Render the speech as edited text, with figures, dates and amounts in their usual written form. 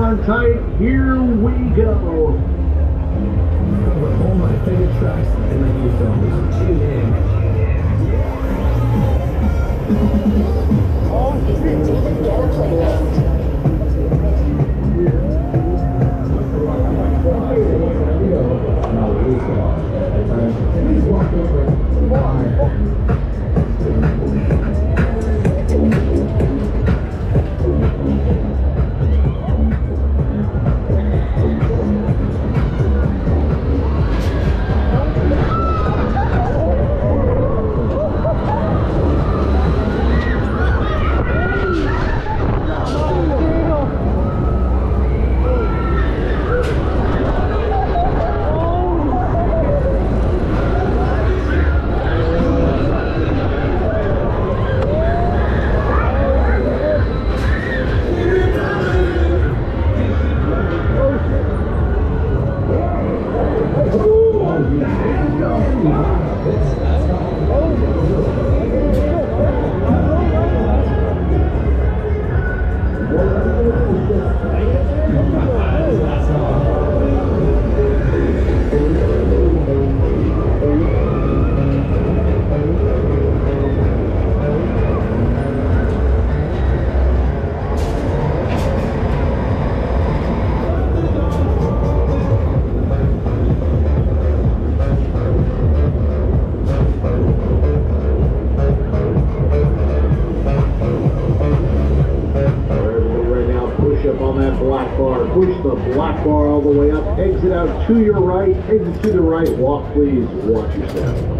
on tight. Here we go. With all my favorite tracks and my new films. Tune in. Is the David Guetta playlist. Push the black bar all the way up, exit out to your right, exit to the right, walk please, watch your step.